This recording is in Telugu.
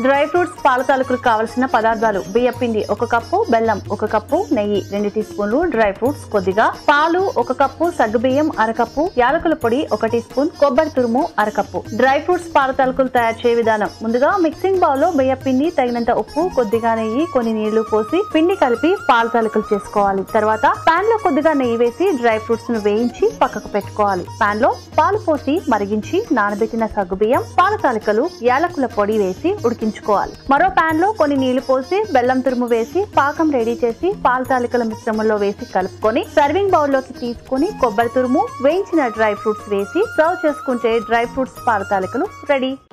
డ్రై ఫ్రూట్స్ పాల తాలూకులకు కావలసిన పదార్థాలు: బియ్యం పిండి 1 కప్పు, బెల్లం 1 కప్పు, నెయ్యి 2 టీ స్పూన్లు, డ్రై ఫ్రూట్స్ కొద్దిగా, పాలు 1 కప్పు, సగ్గుబియ్యం 1/2 కప్పు, యాలకుల పొడి 1 టీ స్పూన్, కొబ్బరి తురుము 1/2 కప్పు. డ్రై ఫ్రూట్స్ పాల తాలూకులు తయారు చేయ విధానం: ముందుగా మిక్సింగ్ బౌల్ లో బియ్యం పిండి, తగినంత ఉప్పు, కొద్దిగా నెయ్యి, కొన్ని నీళ్లు పోసి పిండి కలిపి పాల తాలూకులు చేసుకోవాలి. తర్వాత పాన్ లో కొద్దిగా నెయ్యి వేసి డ్రై ఫ్రూట్స్ ను వేయించి పక్కకు పెట్టుకోవాలి. పాన్ లో పాలు పోసి మరిగించి నానబెట్టిన సగ్గుబియ్యం, పాల తాలూకులు, యాలకుల పొడి వేసి ఉడికించుకోవాలి. మరో పాన్ లో కొన్ని నీళ్లు పోసి బెల్లం తురుము వేసి పాకం రెడీ చేసి పాల తాలూకుల మిశ్రమంలో వేసి కలుపుకొని సర్వింగ్ బౌల్ లోకి తీసుకొని కొబ్బరి తురుము, వేయించిన డ్రై ఫ్రూట్స్ వేసి సర్వ్ చేసుకుంటే డ్రై ఫ్రూట్స్ పాల తాలూకులు రెడీ.